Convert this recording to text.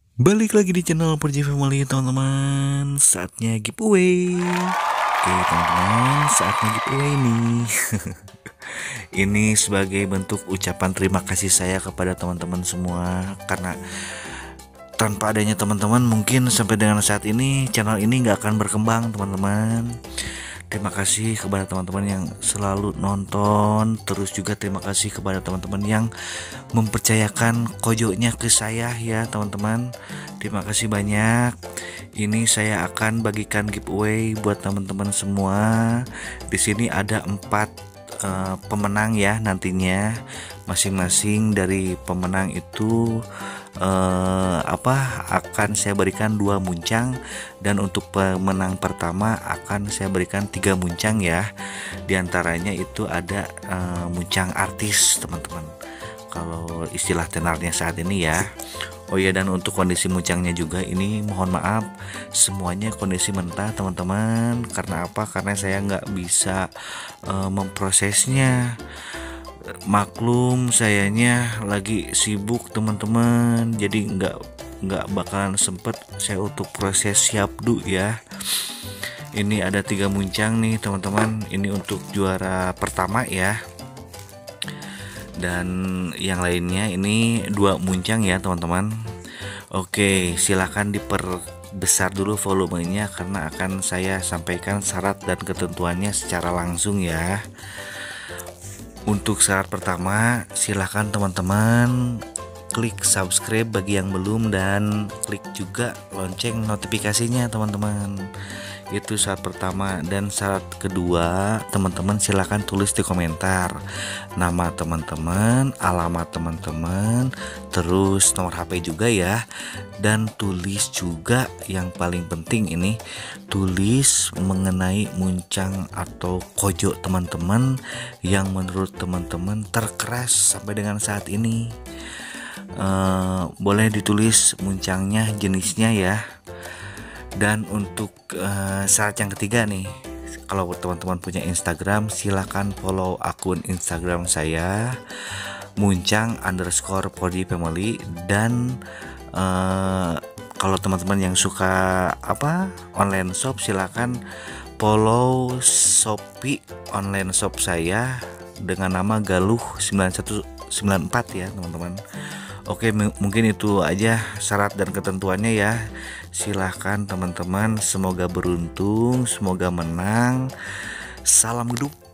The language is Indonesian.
Balik lagi di channel Perji Family teman-teman. Saatnya giveaway. Oke teman-teman, saatnya giveaway nih. Ini sebagai bentuk ucapan terima kasih saya kepada teman-teman semua. Karena tanpa adanya teman-teman mungkin sampai dengan saat ini channel ini nggak akan berkembang teman-teman. Terima kasih kepada teman-teman yang selalu nonton. Terus juga terima kasih kepada teman-teman yang mempercayakan kojonya ke saya ya teman-teman. Terima kasih banyak. Ini saya akan bagikan giveaway buat teman-teman semua. Di sini ada 4 pemenang ya nantinya. Masing-masing dari pemenang itu akan saya berikan 2 muncang, dan untuk pemenang pertama akan saya berikan 3 muncang ya. Diantaranya itu ada muncang artis teman-teman, kalau istilah tenarnya saat ini ya. Oh ya, dan untuk kondisi muncangnya juga ini mohon maaf semuanya kondisi mentah teman-teman. Karena apa? Karena saya nggak bisa memprosesnya. Maklum sayanya lagi sibuk teman-teman, jadi nggak bakalan sempet saya untuk proses siapdu ya. Ini ada 3 muncang nih teman-teman. Ini untuk juara pertama ya, dan yang lainnya ini 2 muncang ya teman-teman. Oke, silahkan diperbesar dulu volumenya karena akan saya sampaikan syarat dan ketentuannya secara langsung ya. Untuk syarat pertama, silahkan teman-teman klik subscribe bagi yang belum, dan klik juga lonceng notifikasinya teman-teman. Itu syarat pertama. Dan syarat kedua, teman-teman silahkan tulis di komentar nama teman-teman, alamat teman-teman, terus nomor HP juga ya. Dan tulis juga yang paling penting ini, tulis mengenai muncang atau kojo teman-teman yang menurut teman-teman terkeras sampai dengan saat ini. Boleh ditulis muncangnya, jenisnya ya. Dan untuk syarat yang ketiga nih, kalau teman-teman punya Instagram silahkan follow akun Instagram saya muncang_perjifamily. Dan kalau teman-teman yang suka online shop, silahkan follow Shopee online shop saya dengan nama Galuh 9194 ya teman-teman. Oke, mungkin itu aja syarat dan ketentuannya ya. Silahkan teman-teman, semoga beruntung, semoga menang. Salam geduk.